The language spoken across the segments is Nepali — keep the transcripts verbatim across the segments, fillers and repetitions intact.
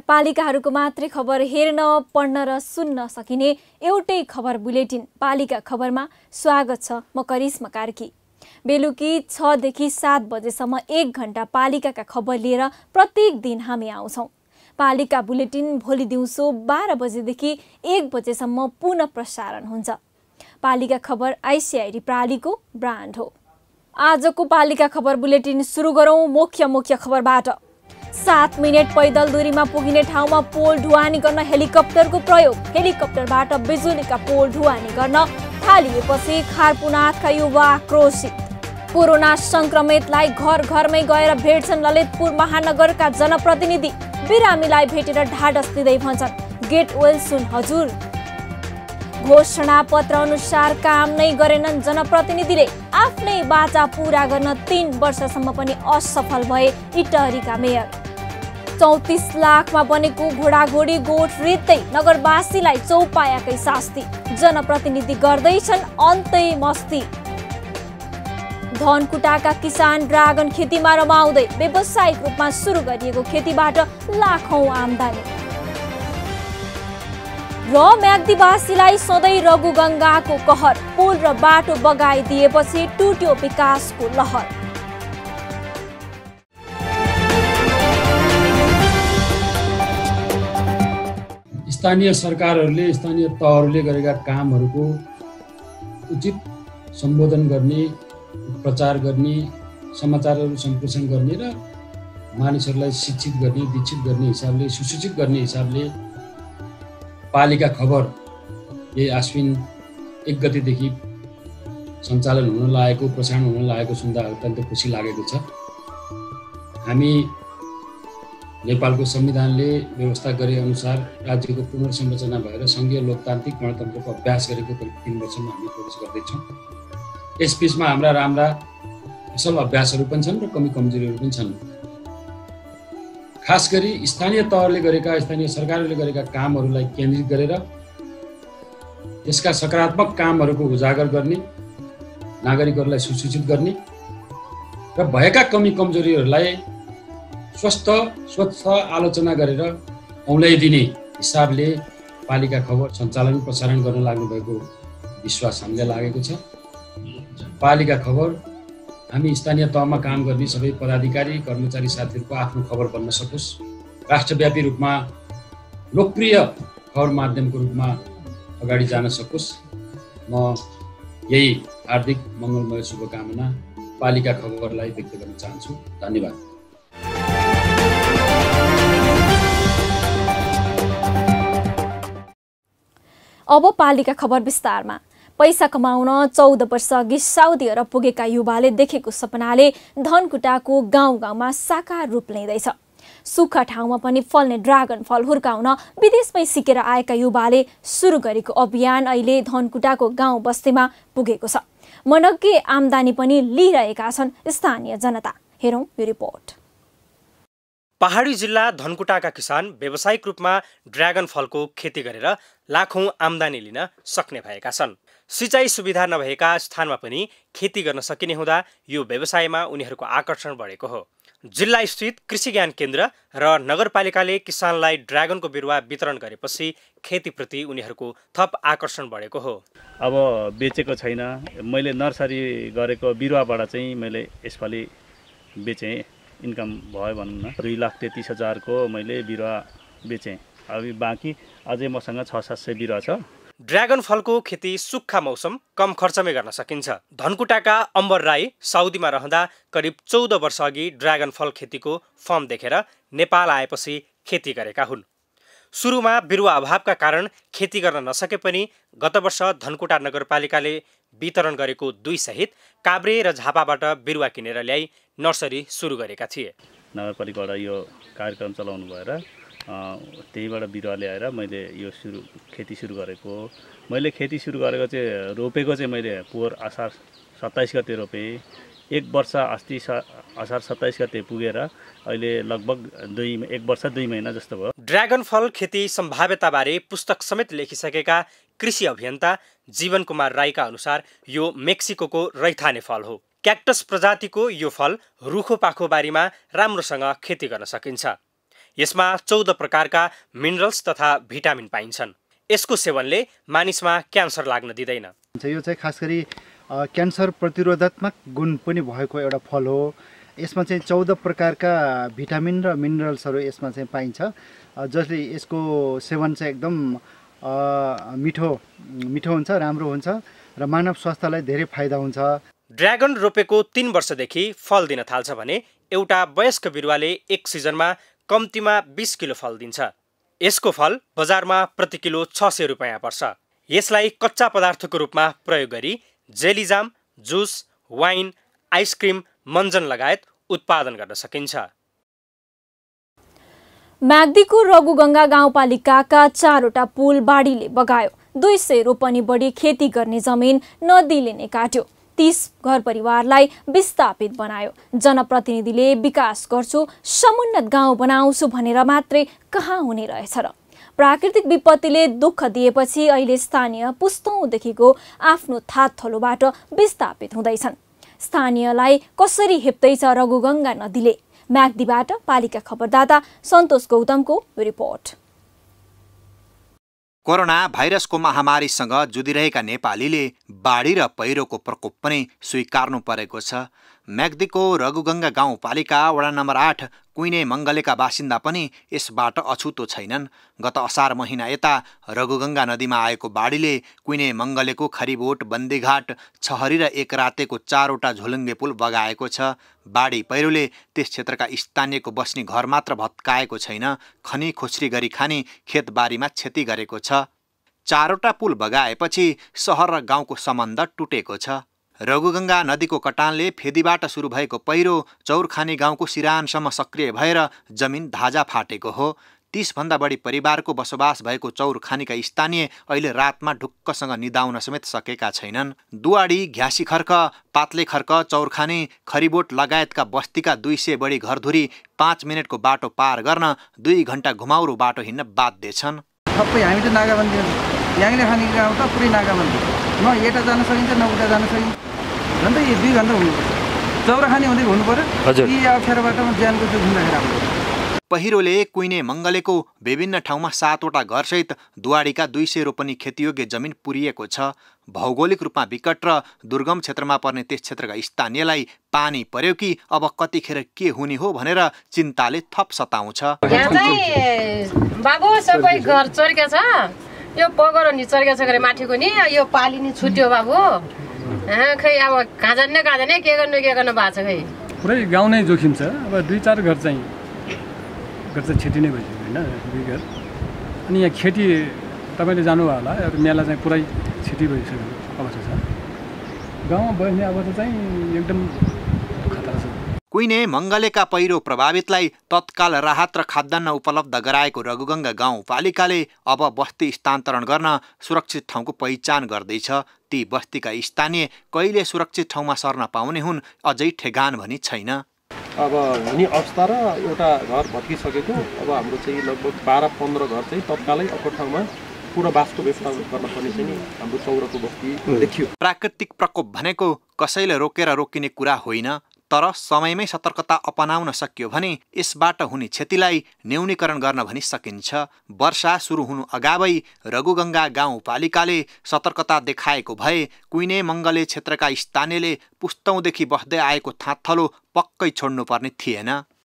पालिकाहरूको मात्रै खबर हेर्न, पढ्न र सुन्न सकिने एउटै खबर बुलेटिन पालिका खबरमा स्वागत छ। म करिश्मा कार्की। बेलुकी छ देखि सात बजेसम्म एक घण्टा पालिकाका खबर लिएर प्रत्येक दिन हामी आउँछौँ। पालिका बुलेटिन भोलि दिउँसो बाह्र बजेदेखि एक बजेसम्म पुनः प्रसारण हुन्छ। पालिका खबर आइसिआइडी प्रालीको ब्रान्ड हो। आजको पालिका खबर बुलेटिन सुरु गरौँ मुख्य मुख्य खबरबाट। सात मिनट पैदल दूरीमा पुगिने ठाउँमा पोल ढुवानी गर्न हेलिकप्टरको प्रयोग। हेलिकप्टरबाट बिजुलीका पोल ढुवानी गर्न थालिएपछि खारपुनाथका युवा आक्रोशित। कोरोना संक्रमितलाई घर घरमै गएर भेट्छन् ललितपुर महानगरका जनप्रतिनिधि। बिरामीलाई भेटेर ढाडस दिँदै भन्छन् गेट वेल सुन हजुर। घोषणा पत्र अनुसार काम नै गरेनन् जनप्रतिनिधिले। आफ्नै बाचा पूरा गर्न तीन वर्षसम्म पनि असफल भए इटहरीका मेयर। चौतिस लाखमा बनेको घोडाघोडी गोठ रित्दै नगरवासीलाई चौपायाकै शास्ति। जनप्रतिनिधि गर्दैछन् अन्तै मस्ती। धनकुटाका किसान ड्रागन खेतीमा रमाउँदै। व्यावसायिक रूपमा सुरु गरिएको खेतीबाट लाखौं आम्दानी। र म्याग्दीवासीलाई सधैँ रघुगङ्गाको कहर। पुल र बाटो बगाइदिएपछि टुट्यो विकासको लहर। स्थानीय सरकारहरूले स्थानीय तहहरूले गरेका कामहरूको उचित सम्बोधन गर्ने, प्रचार गर्ने, समाचारहरू सम्प्रेषण गर्ने र मानिसहरूलाई शिक्षित गर्ने, दीक्षित गर्ने हिसाबले, सुसूचित गर्ने हिसाबले पालिका खबर यही आश्विन एक गतेदेखि सञ्चालन हुन लागेको, प्रसारण हुन लागेको सुन्दा अत्यन्त खुसी लागेको छ। हामी नेपालको संविधानले व्यवस्था गरे अनुसार राज्यको पुनर्संरचना भएर सङ्घीय लोकतान्त्रिक गणतन्त्रको अभ्यास गरेको करिब तीन वर्षमा हामी प्रवेश गर्दैछौँ। यस बिचमा हाम्रा राम्रा असल अभ्यासहरू पनि छन् र कमी कमजोरीहरू पनि छन्। खास गरी स्थानीय तहले गरेका, स्थानीय सरकारहरूले गरेका कामहरूलाई केन्द्रित गरेर त्यसका सकारात्मक कामहरूको उजागर गर्ने, नागरिकहरूलाई सुसूचित गर्ने र भएका कमी कमजोरीहरूलाई स्वस्थ स्वच्छ आलोचना गरेर औँल्याइदिने हिसाबले पालिका खबर सञ्चालन प्रसारण गर्न लाग्नु भएको विश्वास हामीलाई लागेको छ। पालिका खबर हामी स्थानीय तहमा काम गर्ने सबै पदाधिकारी कर्मचारी साथीहरूको आफ्नो खबर बन्न सकोस्, राष्ट्रव्यापी रूपमा लोकप्रिय खबर माध्यमको रूपमा अगाडि जान सकोस्। म यही हार्दिक मङ्गलमय शुभकामना पालिका खबरलाई व्यक्त गर्न चाहन्छु। धन्यवाद। अब पालिका खबर विस्तारमा। पैसा कमाउन चौध वर्ष अघि साउदी अरब पुगेका युवाले देखेको सपनाले धनकुटाको गाउँ गाउँमा साकार रूप लिँदैछ। सुक्खा ठाउँमा पनि फल्ने ड्रागन फल हुर्काउन विदेशमै सिकेर आएका युवाले सुरु गरेको अभियान अहिले धनकुटाको गाउँ बस्तीमा पुगेको छ। मनग्गे आम्दानी पनि लिइरहेका छन् स्थानीय जनता। हेरौँ यो रिपोर्ट। पहाडी जिल्ला धनकुटाका किसान व्यावसायिक रूपमा ड्रागन फलको खेती गरेर लाखौं आम्दानी लिन सक्ने भएका छन्। सिँचाइ सुविधा नभएका स्थानमा पनि खेती गर्न सकिने हुँदा यो व्यवसायमा उनीहरूको आकर्षण बढेको हो। जिल्ला स्थित कृषि ज्ञान केन्द्र र नगरपालिकाले किसानलाई ड्रागनको बिरुवा वितरण गरेपछि खेतीप्रति उनीहरूको थप आकर्षण बढेको हो। अब बेचेको छैन, मैले नर्सरी गरेको बिरुवाबाट चाहिँ मैले यसपालि बेचेँ, इन्कम भयो भनौँ न। दुई लाख तेत्तिस हजारको मैले बिरुवा बेचेँ। अब बाँकी अझै मसँग छ सात सय बिरुवा छ। ड्रागन फलको खेती सुक्खा मौसम कम खर्चमै गर्न सकिन्छ। धनकुटाका अम्बर राई साउदीमा रहँदा करिब चौध वर्ष अघि ड्रागन फल खेतीको फर्म देखेर नेपाल आएपछि खेती गरेका हुन्। सुरुमा बिरुवा अभावका कारण खेती गर्न नसके पनि गत वर्ष धनकुटा नगरपालिकाले वितरण गरेको दुई सहित काभ्रे र झापाबाट बिरुवा किनेर ल्याई नर्सरी सुरु गरेका थिए। नगरपालिकाबाट यो कार्यक्रम चलाउनु भएर त्यहीबाट बिरुवा ल्याएर मैले यो सुरु खेती सुरु गरेको। मैले खेती सुरु गरेको चाहिँ रोपेको चाहिँ मैले पोहोर असार सत्ताइस गते रोपेँ। एक वर्ष अस्ति असार सत्ताइस गते पुगेर अहिले लगभग दुई एक वर्ष दुई महिना जस्तो भयो। ड्रागन फल खेती सम्भाव्यताबारे पुस्तक समेत लेखिसकेका कृषि अभियन्ता जीवन कुमार राईका अनुसार यो मेक्सिकोको रैथाने फल हो। क्याक्टस प्रजातिको यो फल रुखो पाखो बारीमा राम्रोसँग खेती गर्न सकिन्छ। यसमा चौध प्रकारका मिनरल्स तथा भिटामिन पाइन्छन्। यसको सेवनले मानिसमा क्यान्सर लाग्न दिँदैन। यो चाहिँ खास गरी क्यान्सर प्रतिरोधात्मक गुण पनि भएको एउटा फल हो। यसमा चाहिँ चौध प्रकारका भिटामिन र मिनरल्सहरू यसमा चाहिँ पाइन्छ, जसले यसको सेवन चाहिँ एकदम मिठो मिठो हुन्छ, राम्रो हुन्छ र मानव स्वास्थ्यलाई धेरै फाइदा हुन्छ। ड्र्यागन रोपेको तीन वर्षदेखि फल दिन थाल्छ भने एउटा वयस्क बिरुवाले एक सिजनमा कम्तीमा बीस किलो फल दिन्छ। यसको फल बजारमा प्रति किलो छ सय रुपियाँ पर्छ। यसलाई कच्चा पदार्थको रूपमा प्रयोग गरी जेलीजाम, जुस, वाइन, आइसक्रिम, मञ्जन लगायत उत्पादन गर्न सकिन्छ। म्याग्दीको रघुगङ्गा गाउँपालिकाका चारवटा पुल बाढीले बगायो। दुई सय रोपनी बढी खेती गर्ने जमिन नदीले नै काट्यो। तीस घर परिवारलाई विस्थापित बनायो। जनप्रतिनिधिले विकास गर्छु, समुन्नत गाउँ बनाउँछु भनेर मात्रै कहाँ हुने रहेछ र। प्राकृतिक विपत्तिले दुःख दिएपछि अहिले स्थानीय पुस्तौँदेखिको आफ्नो थात थलोबाट विस्थापित हुँदैछन्। स्थानीयलाई कसरी हेप्दैछ रघुगङ्गा नदीले? म्याग्दीबाट पालिका खबरदाता सन्तोष गौतमको रिपोर्ट। कोरोना भाइरसको महामारीसँग जुधिरहेका नेपालीले बाढी र पहिरोको प्रकोप पनि स्वीकार्नु परेको छ। म्याग्दीको रघुगङ्गा गाउँपालिका वडा नम्बर आठ कुइने मङ्गलेका बासिन्दा पनि यसबाट अछुतो छैनन्। गत असार महिना यता रघुगङ्गा नदीमा आएको बाढीले कुइने मङ्गलेको खरिबोट, बन्दीघाट, छहरी र एक रातेको चारवटा झोलुङ्गे पुल बगाएको छ। बाढी पहिरोले त्यस क्षेत्रका स्थानीयको बस्ने घर मात्र भत्काएको छैन, खनी खोस्री गरी खाने खेतबारीमा क्षति गरेको छ। चारवटा पुल बगाएपछि सहर र गाउँको सम्बन्ध टुटेको छ। रघुगङ्गा नदीको कटानले फेदीबाट सुरु भएको पहिरो चौरखानी गाउँको सिरानसम्म सक्रिय भएर जमिन धाजा फाटेको हो। तीसभन्दा बढी परिवारको बसोबास भएको चौरखानीका स्थानीय अहिले रातमा ढुक्कसँग निदाउन समेत सकेका छैनन्। दुवाडी, घ्यासी खर्क, पातले खर्क, चौरखानी, खरिबोट लगायतका बस्तीका दुई सय बढी घरधुरी पाँच मिनटको बाटो पार गर्न दुई घण्टा घुमाउरो बाटो हिँड्न बाध्य छन्। सबै हामी त नागाबन्दी यहाँले खाने गाउँ त पुरै नागाबन्दी, न यता जान सकिन्छ न उता जान सकिन्छ। झन् यो दुई घन्टा हुनुपर्छ, चौराखानी हुँदै हुनु पर्यो। यी अप्ठ्यारोबाट ज्यानको जोखिम राखेर आउनु। पहिरोले कुइने मङ्गलेको विभिन्न ठाउँमा सातवटा घरसहित दुवाडीका दुई सय रोपनी खेतीयोग्य जमिन पुरिएको छ। भौगोलिक रूपमा विकट र दुर्गम क्षेत्रमा पर्ने त्यस क्षेत्रका स्थानीयलाई पानी पर्यो कि अब कतिखेर के हुने हो भनेर चिन्ताले थप सताउँछ। यहाँ चाहिँ बाबु सबै घर चर्केको छ, यो पगरो नि चर्केको छ गरे माथिको नि यो पाली नि छुट्यो बाबु। खै अब कहाँ जाने कहाँ जाने के गर्नु के गर्नु भएको छ खै। पुरै गाउँ नै जोखिम छ। अब दुई चार घर चाहिँ घर चाहिँ क्षति नै भइसक्यो होइन, दुई घर। अनि यहाँ खेती तपाईँले जानुभयो होला, मेला चाहिँ पुरै क्षति भइसक्यो अवस्था छ। गाउँमा बस्ने अवस्था चाहिँ एकदम खतरा छ। कुइने मङ्गलेका पहिरो प्रभावितलाई तत्काल राहत र खाद्यान्न उपलब्ध गराएको रघुगङ्गा गाउँपालिकाले अब बस्ती स्थानान्तरण गर्न सुरक्षित ठाउँको पहिचान गर्दैछ। ती बस्तीका स्थानीय कहिले सुरक्षित ठाउँमा सर्न पाउने हुन् अझै ठेगान भनी छैन। अब हुने अवस्था र एउटा घर भत्किसकेको, अब हाम्रो चाहिँ लगभग बाह्र पन्ध्र घर चाहिँ तत्कालै अर्को ठाउँमा पुनर्वासको व्यवस्था गर्न पर्ने चाहिँ हाम्रो चौरको बस्ती देखियो। प्राकृतिक प्रकोप भनेको कसैले रोकेर रोकिने कुरा होइन, तर समयमै सतर्कता अपनाउन सकियो भने यसबाट हुने क्षतिलाई न्यूनीकरण गर्न भनी सकिन्छ। वर्षा सुरु हुनु अगावै रघुगङ्गा गाउँपालिकाले सतर्कता देखाएको भए कुइने मङ्गले क्षेत्रका स्थानीयले पुस्तौँदेखि बस्दै आएको थाँथलो पक्कै छोड्नुपर्ने थिएन।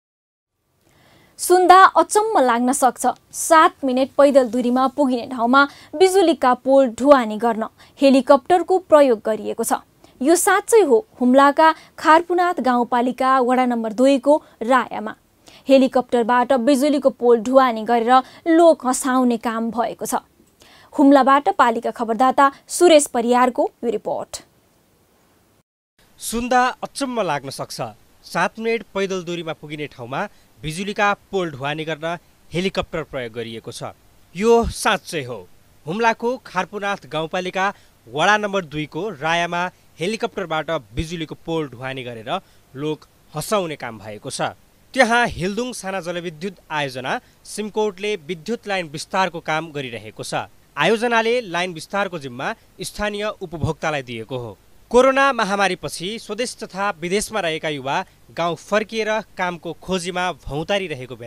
सुन्दा अचम्म लाग्न सक्छ। सात मिनट पैदल दूरीमा पुगिने ठाउँमा बिजुलीका पोल ढुवानी गर्न हेलिकप्टरको प्रयोग गरिएको छ। यो साँच्चै हो हुम्लाका खारपुनाथ गाउँपालिका वडा नम्बर दुईको रायामा। हेलिकप्टरबाट बिजुलीको पोल ढुवानी गरेर लोक हँसाउने काम भएको छ। हुम्लाबाट पालिका खबरदाता सुरेश परियारको यो रिपोर्ट। सुन्दा अचम्म लाग्न सक्छ। सात मिनट पैदल दूरीमा पुगिने ठाउँमा बिजुलीका पोल ढुवानी गर्न हेलिकप्टर प्रयोग गरिएको छ। यो साँच्चै हो। हुम्लाको खारपुनाथ गाउँपालिका वडा नम्बर दुईको रायामा हेलिकप्टरबाट बिजुलीको पोल ढुवानी गरेर लोक हँसाउने काम भएको छ। त्यहाँ हिल्दुङ साना जलविद्युत आयोजना सिमकोटले विद्युत लाइन विस्तारको काम गरिरहेको छ। आयोजनाले लाइन विस्तारको जिम्मा स्थानीय उपभोक्तालाई दिएको हो। कोरोना महामारीपछि स्वदेश तथा विदेशमा रहेका युवा गाउँ फर्किएर कामको खोजीमा भौँतारिरहेको बेला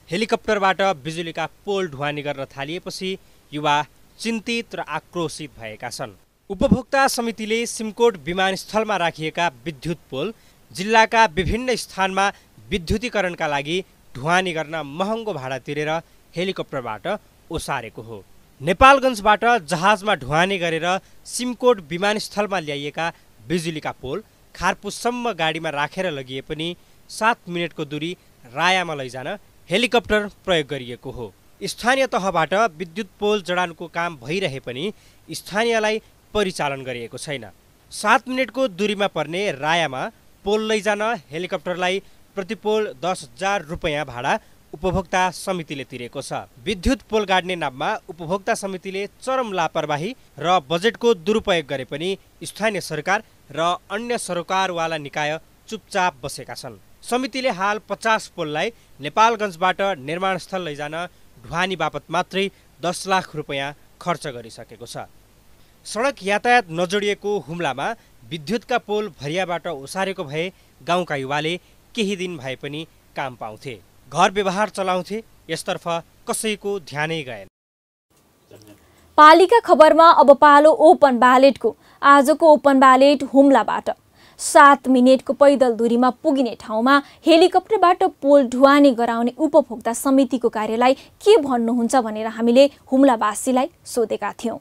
हेलिकप्टरबाट बिजुलीका पोल ढुवानी गर्न थालिएपछि युवा चिन्तित र आक्रोशित भएका छन्। उपभोक्ता समितिले सिमकोट विमानस्थलमा राखिएका विद्युत पोल जिल्लाका विभिन्न स्थानमा विद्युतीकरणका लागि ढुवानी गर्न महँगो भाडा तिरेर हेलिकप्टरबाट ओसारेको हो। नेपालगञ्जबाट जहाजमा ढुवानी गरेर सिमकोट विमानस्थलमा ल्याइएका बिजुलीका पोल खारपुसम्म गाडीमा राखेर लगिए पनि सात मिनटको दूरी रायामा लैजान हेलिकप्टर प्रयोग गरिएको हो। स्थानीय तहबाट विद्युत पोल जडानको काम भइरहे पनि स्थानीयलाई परिचालन गरिएको छैन। सात मिनटको दूरीमा पर्ने रायामा पोल लैजान हेलिकप्टरलाई प्रतिपोल दस हजार रुपियाँ भाडा उपभोक्ता समितिले तिरेको छ। विद्युत पोल गाड्ने नाममा उपभोक्ता समितिले चरम लापरवाही र बजेटको दुरुपयोग गरे पनि स्थानीय सरकार र अन्य सरोकारवाला निकाय चुपचाप बसेका छन्। समितिले हाल पचास पोललाई नेपालगञ्जबाट निर्माणस्थल लैजान ढुवानी बापत मात्रै दस लाख रुपियाँ खर्च गरिसकेको छ। सडक यातायात नजोडिएको हुम्लामा विद्युतका पोल भरियाबाट ओसारेको भए गाउँका युवाले केही दिन भए पनि काम पाउँथे, घर व्यवहार चलाउँथे। यसतर्फ कसैको ध्यानै गएन। पालिका खबरमा अब पालो ओपन ब्यालेटको। आजको ओपन ब्यालेट हुम्लाबाट सात मिनेटको पैदल दूरीमा पुगिने ठाउँमा हेलिकप्टरबाट पोल ढुवानी गराउने उपभोक्ता समितिको कार्यलाई के भन्नुहुन्छ भनेर हामीले हुम्लावासीलाई सोधेका थियौं।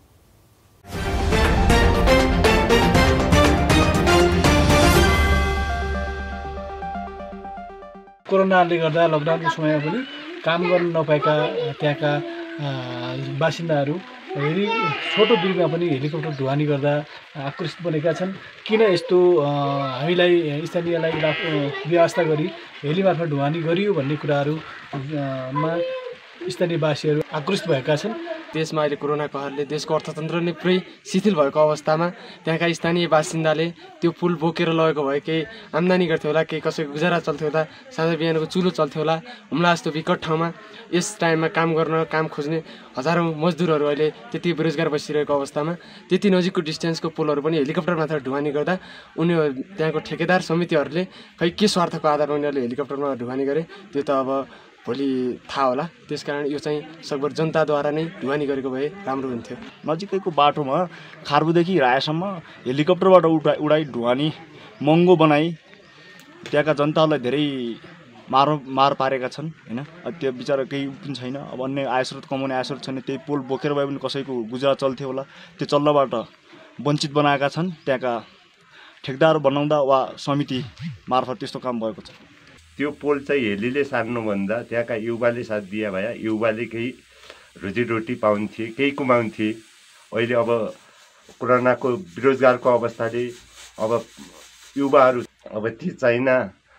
कोरोनाले गर्दा लकडाउनको समयमा पनि काम गर्न नपाएका त्यहाँका बासिन्दाहरू हेरी छोटो दूरीमा पनि हेलिकप्टर ढुवानी गर्दा आक्रोशित बनेका छन्। किन यस्तो हामीलाई स्थानीयलाई व्यवस्था गरी हेली मार्फत ढुवानी गरियो भन्ने कुराहरूमा स्थानीयवासीहरू आक्रोशित भएका छन्। देशमा अहिले कोरोना कहरले देशको अर्थतन्त्र नै पुरै शिथिल भएको अवस्थामा त्यहाँका स्थानीय बासिन्दाले त्यो पुल बोकेर लगेको भए केही आम्दानी गर्थ्यो होला, केही कसैको गुजारा चल्थ्यो होला, साँझ बिहानको चुलो चल्थ्यो होला। हुम्ला जस्तो विकट ठाउँमा यस टाइममा काम गर्न काम खोज्ने हजारौँ मजदुरहरू अहिले त्यति बेरोजगार बसिरहेको अवस्थामा त्यति नजिकको डिस्टेन्सको पुलहरू पनि हेलिकप्टर मात्र ढुवानी गर्दा उनीहरू त्यहाँको ठेकेदार समितिहरूले खै के स्वार्थको आधारमा उनीहरूले हेलिकप्टरमा ढुवानी गरे त्यो त अब भोलि थाहा होला। त्यसकारण यो चाहिँ सकभर जनताद्वारा नै ढुवानी गरेको भए राम्रो हुन्थ्यो। नजिकैको बाटोमा खारबुदेखि रायासम्म हेलिकप्टरबाट उडा उडाई ढुवानी महँगो बनाई त्यहाँका जनतालाई धेरै मार मार पारेका छन् हैन। त्यो बिचारा केही पनि छैन। अब अन्य आयस्रोत कमाउने आयस्रोत छैन। त्यही पोल बोकेर भए पनि कसैको गुजारा चल्थ्यो होला। त्यो चल्नबाट वञ्चित बनाएका छन् त्यहाँका ठेकदार बनाउँदा वा समिति मार्फत त्यस्तो काम भएको छ। त्यो पोल चाहिँ हेलीले सार्नुभन्दा त्यहाँका युवाले साथ दिए भए युवाले केही रोजीरोटी पाउँथे, केही कमाउँथे। अहिले अब कोरोनाको बेरोजगारको अवस्थाले अब युवाहरू अब ती चाइना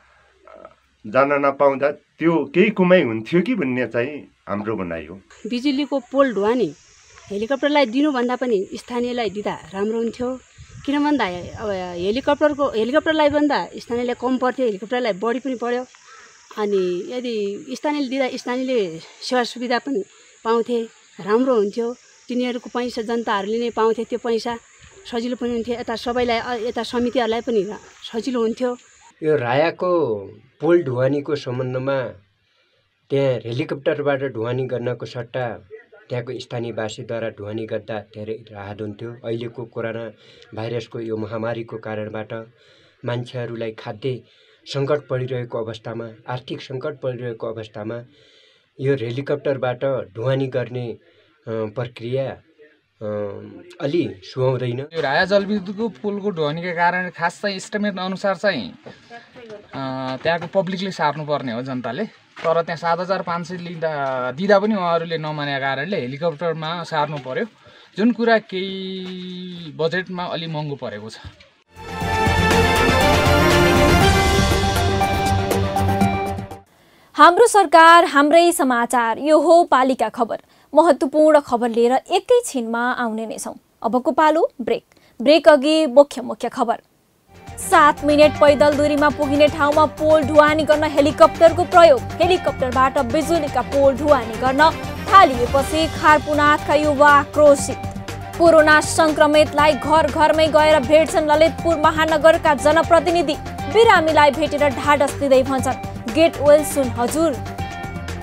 जान नपाउँदा त्यो केही कमाइ हुन्थ्यो कि भन्ने चाहिँ हाम्रो भनाइ हो। बिजुलीको पोल ढुवानी हेलिकप्टरलाई दिनुभन्दा पनि स्थानीयलाई दिँदा राम्रो हुन्थ्यो। किन भन्दा अब हेलिकप्टरको हेलिकप्टरलाई भन्दा स्थानीयलाई कम पर्थ्यो, हेलिकप्टरलाई बढी पनि पर्यो। अनि यदि स्थानीयले दिँदा स्थानीयले सेवा सुविधा पनि पाउँथे, राम्रो हुन्थ्यो। तिनीहरूको पैसा जनताहरूले नै पाउँथे, त्यो पैसा सजिलो पनि हुन्थ्यो। यता सबैलाई यता समितिहरूलाई पनि सजिलो हुन्थ्यो। यो रायाको पोल ढुवानीको सम्बन्धमा त्यहाँ हेलिकप्टरबाट ढुवानी गर्नको सट्टा त्यहाँको स्थानीयवासीद्वारा ढुवानी गर्दा धेरै राहत हुन्थ्यो। अहिलेको कोरोना भाइरसको यो महामारीको कारणबाट मान्छेहरूलाई खाद्य सङ्कट परिरहेको अवस्थामा, आर्थिक सङ्कट परिरहेको अवस्थामा यो हेलिकप्टरबाट ढुवानी गर्ने प्रक्रिया अलि सुहाउँदैन। यो राया जलविद्युतको पुलको ढुवानीको कारण खास चाहिँ इस्टिमेट अनुसार चाहिँ त्यहाँको पब्लिकले सार्नुपर्ने हो जनताले। तर त्यहाँ सात हजार पाँच सय लिँदा दिँदा पनि उहाँहरूले नमानेको कारणले हेलिकप्टरमा सार्नु पर्यो, जुन कुरा केही बजेटमा अलि महँगो परेको छ। हाम्रो सरकार हाम्रै समाचार, यो हो पालिका खबर। महत्त्वपूर्ण खबर लिएर एकैछिनमा आउने नै छौँ। अबको पालो ब्रेक। ब्रेक अघि मुख्य मुख्य खबर। सात मिनट पैदल दूरीमा पुगिने ठाउँमा पोल ढुवानी गर्न हेलिकप्टरको प्रयोग। हेलिकप्टरबाट बिजुलीका पोल ढुवानी गर्न थालिएपछि खारपुनाथका युवा आक्रोशित। कोरोना संक्रमितलाई घर घरमै गएर भेट्छन् ललितपुर महानगरका जनप्रतिनिधि। बिरामीलाई भेटेर ढाडस दिँदै भन्छन् गेट वेल सुन हजुर।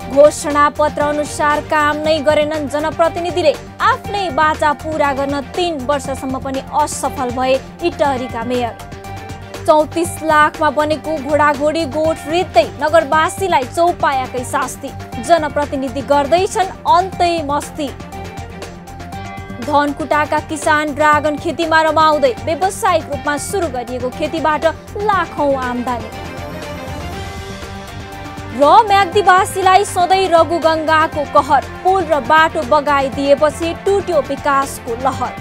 घोषणा पत्र अनुसार काम नै गरेनन् जनप्रतिनिधिले। आफ्नै बाचा पूरा गर्न तीन वर्षसम्म पनि असफल भए इटहरीका मेयर। चौतिस लाखमा बनेको घोडाघोडी गोठ रित्दै नगरवासीलाई चौपायाकै शास्ति। जनप्रतिनिधि गर्दैछन् अन्तै मस्ती। धनकुटाका किसान ड्रागन खेतीमा रमाउँदै व्यावसायिक रूपमा सुरु गरिएको खेतीबाट लाखौं आम्दानी। र म्याग्दीवासीलाई सधैँ रघुगङ्गाको कहर। पुल र बाटो बगाइदिएपछि टुट्यो विकासको लहर।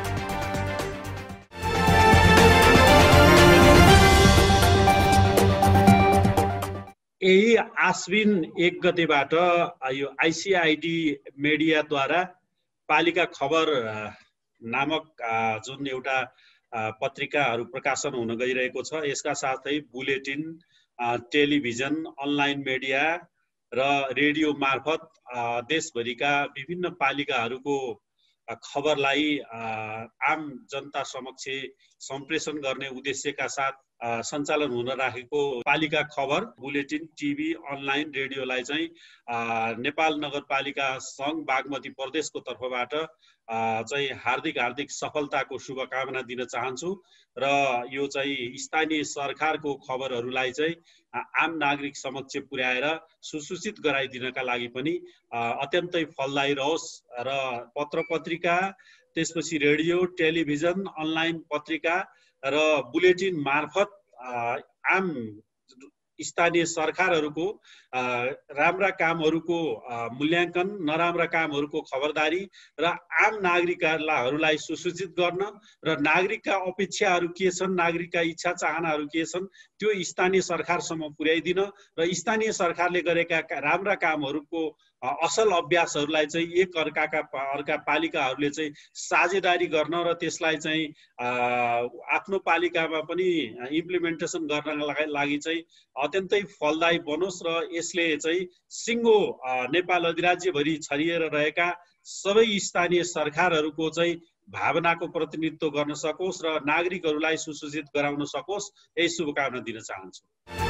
यही आश्विन एक गतेबाट यो आइसिआइडी मिडियाद्वारा पालिका खबर नामक जुन एउटा पत्रिकाहरू प्रकाशन हुन गइरहेको छ, यसका साथै बुलेटिन, टेलिभिजन, अनलाइन मिडिया र रेडियो मार्फत देशभरिका विभिन्न पालिकाहरूको खबरलाई आम जनता समक्ष सम्प्रेषण गर्ने उद्देश्यका साथ सञ्चालन हुन राखेको पालिका खबर, बुलेटिन, टिभी, अनलाइन, रेडियोलाई चाहिँ नेपाल नगरपालिका सङ्घ बागमती प्रदेशको तर्फबाट चाहिँ हार्दिक हार्दिक सफलताको शुभकामना दिन चाहन्छु। र यो चाहिँ स्थानीय सरकारको खबरहरूलाई चाहिँ आम नागरिक समक्ष पुर्याएर सुसूचित गराइदिनका लागि पनि अत्यन्तै फलदायी रहोस् र पत्र पत्रिका, त्यसपछि रेडियो, टेलिभिजन, अनलाइन पत्रिका र बुलेटिन मार्फत आम स्थानीय सरकारहरूको राम्रा कामहरूको मूल्याङ्कन, नराम्रा कामहरूको खबरदारी र आम नागरिकहरूलाई सुसूचित गर्न र नागरिकका अपेक्षाहरू के छन्, नागरिकका इच्छा चाहनाहरू के छन् त्यो स्थानीय सरकारसम्म पुर्याइदिन र स्थानीय सरकारले गरेका राम्रा कामहरूको असल अभ्यासहरूलाई चाहिँ एक अर्काका अर्का पालिकाहरूले चाहिँ साझेदारी गर्न र त्यसलाई चाहिँ आफ्नो पालिकामा पनि इम्प्लिमेन्टेसन गर्नका लागि चाहिँ अत्यन्तै फलदायी बनोस् र यसले चाहिँ सिङ्गो नेपाल अधिराज्यभरि छरिएर रहेका सबै स्थानीय सरकारहरूको चाहिँ भावनाको प्रतिनिधित्व गर्न सकोस् र नागरिकहरूलाई सुसूचित गराउन सकोस्, यही शुभकामना दिन चाहन्छु।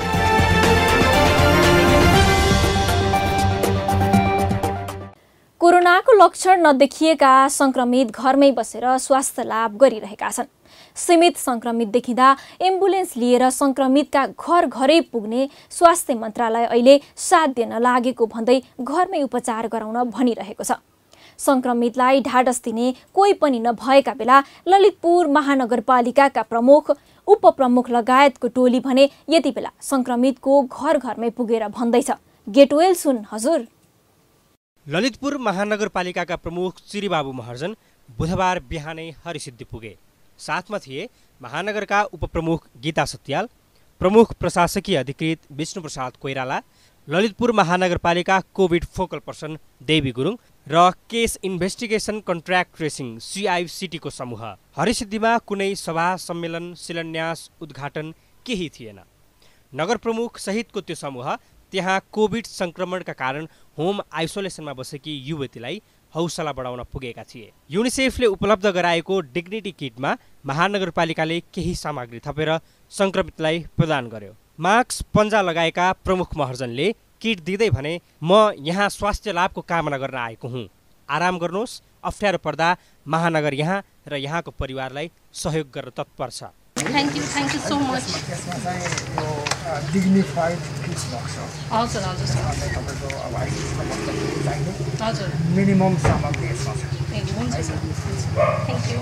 कोरोनाको लक्षण नदेखिएका संक्रमित घरमै बसेर स्वास्थ्य लाभ गरिरहेका छन्। सीमित संक्रमित देखिँदा एम्बुलेन्स लिएर संक्रमितका घर घरै पुग्ने स्वास्थ्य मन्त्रालय अहिले साथ दिन लागेको भन्दै घरमै उपचार गराउन भनिरहेको छ। संक्रमितलाई ढाडस दिने कोही पनि नभएका बेला ललितपुर महानगरपालिकाका प्रमुख, उपप्रमुख लगायतको टोली भने यति बेला संक्रमितको घर घरमै पुगेर भन्दैछ। गेटवेल सुन हजुर। ललितपुर महानगरपालिकाका प्रमुख चिरीबाबु महर्जन बुधबार बिहानै हरिसिद्धि पुगे। साथमा थिए महानगरका उपप्रमुख गीता सत्याल, प्रमुख प्रशासकीय अधिकृत विष्णुप्रसाद कोइराला, ललितपुर महानगरपालिका covid focal person Devi Gurung र case investigation contract tracing CICT को समूह। हरिसिद्धिमा कुनै सभा, सम्मेलन, शिलान्यास, उद्घाटन केही थिएन। नगर प्रमुख सहितको त्यो समूह त्यहाँ कोभिड संक्रमणका कारण होम आइसोलेसनमा बसेकी युवतीलाई हौसला बढाउन पुगेका थिए। युनिसेफले उपलब्ध गराएको डिग्निटी किटमा महानगरपालिकाले केही सामग्री थपेर संक्रमितलाई प्रदान गर्यो। मास्क, पन्जा लगाएका प्रमुख महर्जनले किट दिँदै भने म यहाँ स्वास्थ्य लाभको कामना गर्न आएको हुँ। आराम गर्नुहोस्, अप्ठ्यारो पर्दा महानगर यहाँ र यहाँको परिवारलाई सहयोग गर्न तत्पर छ। Thank you, thank you so much. त्यसमा चाहिँ यो डिग्निफाइड किट्स भएको छ। हजुर हजुर सर। तपाईँको अब आइसिसीको चाहिने हजुर मिनिमम सामग्री यसमा छ। ए हुन्छ सर। Thank you.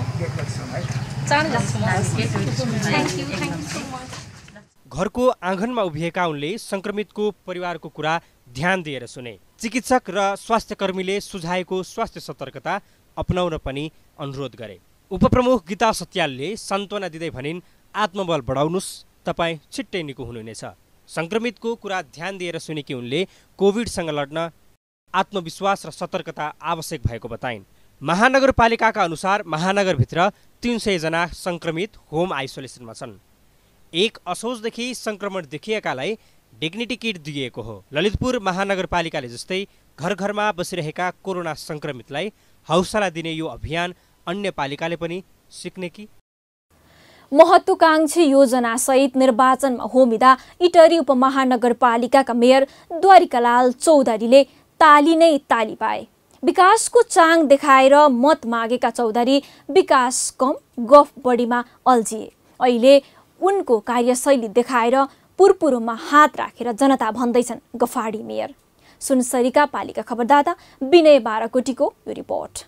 चाँडै जान्छु म। Thank you, thank you so much. घरको आँगनमा उभिएका उनले संक्रमितको परिवारको कुरा ध्यान दिएर सुने। चिकित्सक र स्वास्थ्यकर्मीले सुझाएको स्वास्थ्य सतर्कता अपनाउन पनि अनुरोध गरे। उपप्रमुख गीता सत्यालले सान्त्वना दिँदै भनिन्, आत्मबल बढाउनुस्, तपाईँ छिट्टै निको हुनुहुनेछ। संक्रमितको कुरा ध्यान दिएर सुनेकी उनले कोभिडसँग लड्न आत्मविश्वास र सतर्कता आवश्यक भएको बताइन्। महानगरपालिकाका अनुसार महानगरभित्र तीन सय जना संक्रमित होम आइसोलेसनमा छन्। एक असोजदेखि संक्रमण देखिएकालाई डिग्निटी किट दिइएको हो। ललितपुर महानगरपालिकाले जस्तै घर घरमा बसिरहेका कोरोना संक्रमितलाई हौसला दिने यो अभियान अन्य पालिकाले पनि सिक्ने कि? महत्वाकांक्षी योजनासहित निर्वाचनमा होमिँदा इटहरी उपमहानगरपालिकाका मेयर द्वारिकालाल चौधरीले ताली नै ताली पाए। विकासको चाङ देखाएर मत मागेका चौधरी विकास कम गफ बढीमा अल्झिए। अहिले उनको कार्यशैली देखाएर पुरपुरोमा हात राखेर जनता भन्दैछन् गफाडी मेयर। सुनसरीका पालिका खबरदाता विनय बाराकोटीको यो रिपोर्ट।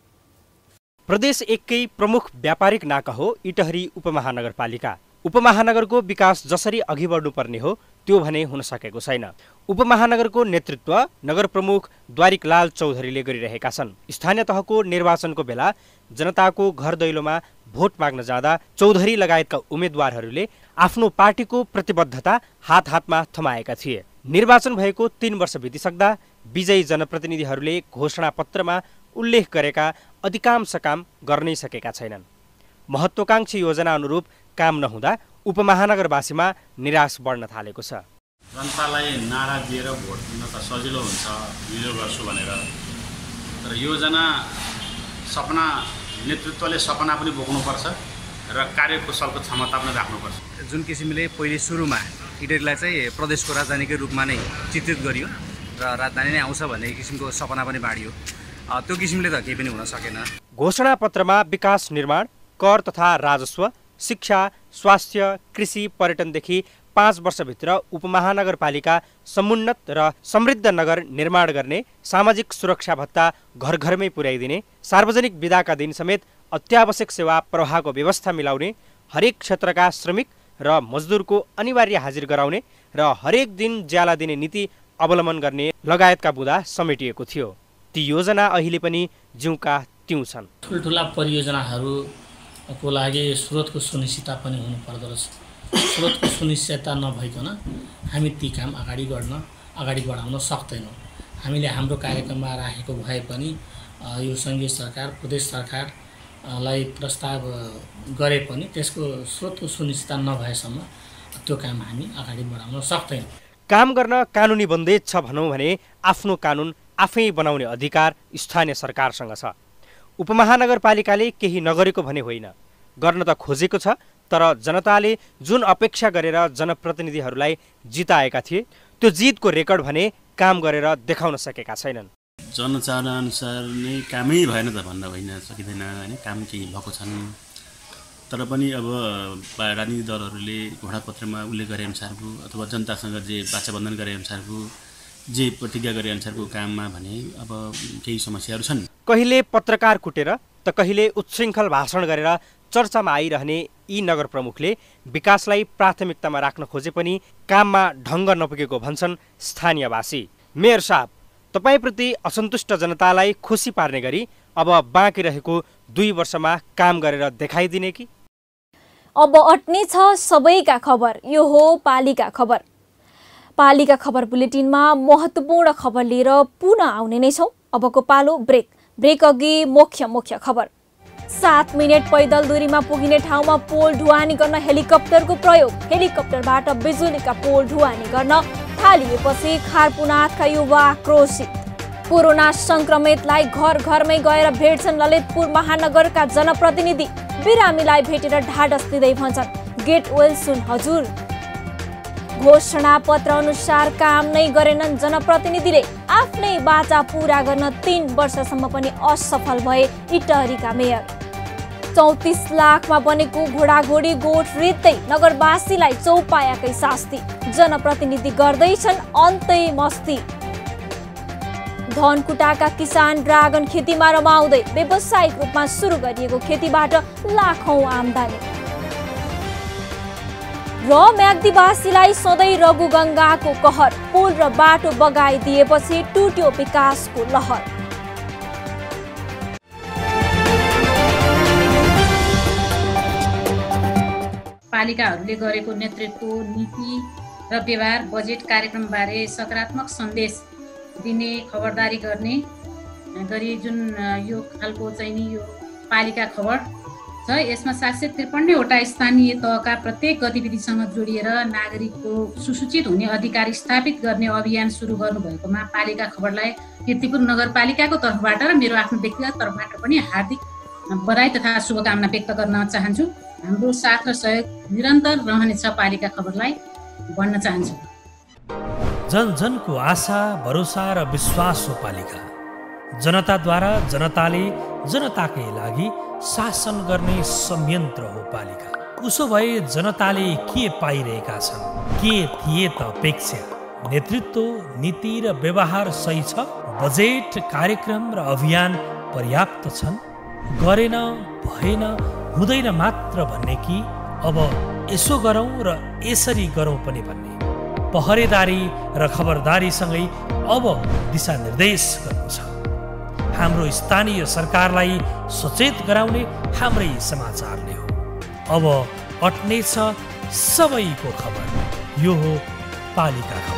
प्रदेश एककै प्रमुख व्यापारिक नाका हो इटहरी उपमहानगरपालिका। उपमहानगरको विकास जसरी अघि बढ्नुपर्ने हो त्यो भने हुन सकेको छैन। उपमहानगरको नेतृत्व नगर प्रमुख द्वारिकालाल चौधरीले गरिरहेका छन्। स्थानीय तहको निर्वाचनको बेला जनताको घर दैलोमा भोट माग्न जाँदा चौधरी लगायतका उम्मेद्वारहरूले आफ्नो पार्टीको प्रतिबद्धता हात हातमा थमाएका थिए। निर्वाचन भएको तीन वर्ष बितिसक्दा विजयी जनप्रतिनिधिहरूले घोषणा पत्रमा उल्लेख गरेका अधिकांश काम गर्नै सकेका छैनन्। महत्वाकांक्षी योजना अनुरूप काम नहुँदा उपमहानगरवासीमा निराश बढ्न थालेको छ। जनतालाई नारा दिएर भोट दिन त सजिलो हुन्छ, हिजो गर्छु भनेर, तर योजना सपना नेतृत्वले सपना पनि बोक्नुपर्छ र कार्यकुशलको क्षमता पनि राख्नुपर्छ। जुन किसिमले पहिले सुरुमा इटहरीलाई चाहिँ प्रदेशको राजधानीकै रूपमा नै चित्रित गरियो र राजधानी नै आउँछ भन्ने किसिमको सपना पनि बाँडियो, त्यो किसिमले त केही पनि हुन सकेन। घोषणा पत्रमा विकास निर्माण, कर तथा राजस्व, शिक्षा, स्वास्थ्य, कृषि, पर्यटनदेखि पाँच वर्षभित्र उपमहानगरपालिका समुन्नत र समृद्ध नगर निर्माण गर्ने, सामाजिक सुरक्षा भत्ता घर घरमै पुर्याइदिने, सार्वजनिक बिदाका दिन समेत अत्यावश्यक सेवा प्रवाहको व्यवस्था मिलाउने, हरेक क्षेत्रका श्रमिक र मजदुरको अनिवार्य हाजिर गराउने र हरेक दिन ज्याला दिने नीति अवलम्बन गर्ने लगायतका बुँदा समेटिएको थियो। ती योजना अहिले पनि जिउका त्यौँ छन्। ठुल्ठुला परियोजनाहरूको लागि स्रोतको सुनिश्चितता पनि हुनुपर्दो रहेछ। स्रोतको सुनिश्चितता नभइकन हामी ती काम अगाडि गर्न अगाडि बढाउन सक्दैनौँ। हामीले हाम्रो कार्यक्रममा राखेको भए पनि यो सङ्घीय सरकार, प्रदेश सरकारलाई प्रस्ताव गरे पनि त्यसको स्रोतको सुनिश्चितता नभएसम्म त्यो काम हामी अगाडि बढाउन सक्दैनौँ। काम गर्न कानुनी बन्देज छ भनौँ भने आफ्नो कानुन आफै बनाउने अधिकार स्थानीय सरकारसँग छ। उपमहानगरपालिकाले केही नगरेको भने होइन, गर्न त खोजेको छ, तर जनताले जुन अपेक्षा गरेर जनप्रतिनिधिहरूलाई जिताएका थिए त्यो जितको रेकर्ड भने काम गरेर देखाउन सकेका छैनन्। जनचाहना अनुसार नै कामै भएन त भन्न होइन सकिँदैन होइन, काम केही भएको छन्, तर पनि अब राजनीतिक दलहरूले घोषणापत्रमा उल्लेख गरे अनुसारको अथवा जनतासँग जे वाचाबन्धन गरे अनुसारको जे प्रतिज्ञा गरे अनुसारको काममा भने अब केही समस्याहरू छन्। कहिले पत्रकार कुटेर त कहिले उच्छृङ्खल भाषण गरेर चर्चामा आइरहने यी नगर प्रमुखले विकासलाई प्राथमिकतामा राख्न खोजे पनि काममा ढङ्ग नपुगेको भन्छन् स्थानीयवासी। मेयर साहब, तपाईँप्रति असन्तुष्ट जनतालाई खुसी पार्ने गरी अब बाँकी रहेको दुई वर्षमा काम गरेर देखाइदिने कि? अब अट्ने छ सबैका खबर। यो हो पालिका खबर। पालिका खबर बुलेटिनमा महत्त्वपूर्ण खबर लिएर पुनः आउने नै छौँ। अबको पालो ब्रेक। ब्रेक अघि मुख्य मुख्य खबर। सात मिनट पैदल दूरीमा पुगिने ठाउँमा पोल ढुवानी गर्न हेलिकप्टरको प्रयोग। हेलिकप्टरबाट बिजुलीका पोल ढुवानी गर्न थालिएपछि खारपुनाथका युवा आक्रोशित। कोरोना संक्रमितलाई घर घरमै गएर भेट्छन् ललितपुर महानगरका जनप्रतिनिधि। बिरामीलाई भेटेर ढाडस दिँदै भन्छन् गेट वेल सुन हजुर। घोषणा पत्र अनुसार काम नै गरेनन् जनप्रतिनिधिले। आफ्नै बाचा पूरा गर्न तीन वर्षसम्म पनि असफल भए इटहरीका मेयर। चौतिस लाखमा बनेको घोडाघोडी गोठ रित्दै नगरवासीलाई चौपायाकै शास्ति। जनप्रतिनिधि गर्दैछन् अन्तै मस्ती। धनकुटाका किसान ड्रागन खेतीमा रमाउँदै व्यावसायिक रूपमा सुरु गरिएको खेतीबाट लाखौं आम्दानी। र म्याग्दीवासीलाई सधैँ रघुगङ्गाको कहर। पुल र बाटो बगाइदिएपछि टुट्यो विकासको लहर। पालिकाहरूले गरेको नेतृत्व, नीति र व्यवहार, बजेट कार्यक्रमबारे सकारात्मक सन्देश दिने, खबरदारी गर्ने गरी जुन यो खालको चाहिँ नि यो पालिका खबर छ, यसमा सात सय त्रिपन्नवटा स्थानीय तहका प्रत्येक गतिविधिसँग जोडिएर नागरिकको सुसूचित हुने अधिकार स्थापित गर्ने अभियान सुरु गर्नुभएकोमा पालिका खबरलाई कीर्तिपुर नगरपालिकाको तर्फबाट र मेरो आफ्नो व्यक्तिगत तर्फबाट पनि हार्दिक बधाई तथा शुभकामना व्यक्त गर्न चाहन्छु। हाम्रो साथ र सहयोग निरन्तर रहनेछ पालिका खबरलाई भन्न चाहन्छु। जन जनको आशा भरोसा र विश्वास हो पालिका। जनताद्वारा जनताले जनताकै लागि शासन गर्ने संयन्त्र हो पालिका। उसो भए जनताले के पाइरहेका छन्, के थिए त अपेक्षा? नेतृत्व, नीति र व्यवहार सही छ? बजेट, कार्यक्रम र अभियान पर्याप्त छन्? गरेन, भएन, हुँदैन मात्र भन्ने कि अब यसो गरौँ र यसरी गरौँ पनि भन्ने? पहरेदारी र खबरदारीसँगै अब दिशानिर्देश गर्नु छ। हाम्रो स्थानीय सरकारलाई सचेत गराउने हाम्रै समाचारले हो। अब अट्नेछ सबैको खबर। यो हो पालिका खबर।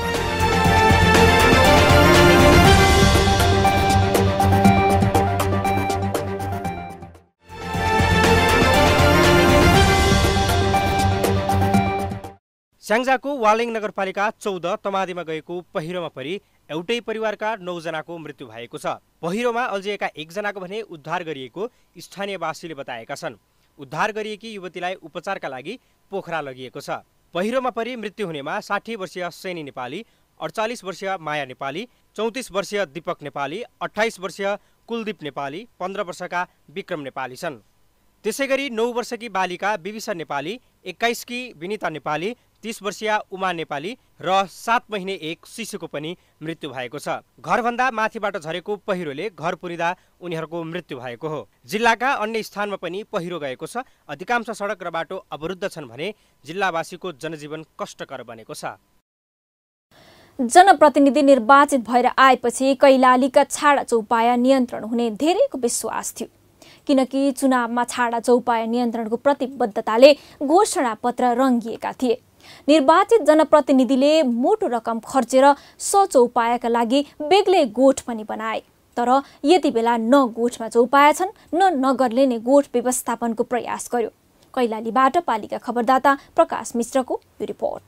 स्याङ्जाको वालिङ नगरपालिका चौध तमादीमा गएको पहिरोमा परि एउटै परिवारका नौजनाको मृत्यु भएको छ। पहिरोमा अल्झिएका एकजनाको भने उद्धार गरिएको स्थानीयवासीले बताएका छन्। उद्धार गरिएकी युवतीलाई उपचारका लागि पोखरा लगिएको छ। पहिरोमा परि मृत्यु हुनेमा साठी वर्षीय सेनी नेपाली, अडचालिस वर्षीय माया नेपाली, चौतिस वर्षीय दीपक नेपाली, अठाइस वर्षीय कुलदीप नेपाली, पन्ध्र वर्षका विक्रम नेपाली छन्। त्यसै गरी नौ वर्षकी बालिका विविसा नेपाली, एक्काइसकी विनिता नेपाली, तीस वर्षीय उमा नेपाली र सात महिने एक शिशुको पनि मृत्यु भएको छ। घरभन्दा माथिबाट झरेको पहिरोले घर पुरिँदा उनीहरूको मृत्यु भएको हो। जिल्लाका अन्य स्थानमा पनि पहिरो गएको छ। अधिकांश सडक र बाटो अवरुद्ध छन् भने जिल्लावासीको जनजीवन कष्टकर बनेको छ। जनप्रतिनिधि निर्वाचित भएर आएपछि कैलालीका छाडा चौपाया नियन्त्रण हुने धेरैको विश्वास थियो, किनकि चुनावमा छाडा चौपाया नियन्त्रणको प्रतिबद्धताले घोषणापत्र रङ्गिएका थिए। निर्वाचित जनप्रतिनिधिले मोटो रकम खर्चेर सो चौपायाका लागि बेग्लै गोठ पनि बनाए। तर यति बेला न गोठमा चौपाया छन् न नगरले नै गोठ व्यवस्थापनको प्रयास गर्यो। कैलालीबाट पालिका खबरदाता प्रकाश मिश्रको यो रिपोर्ट।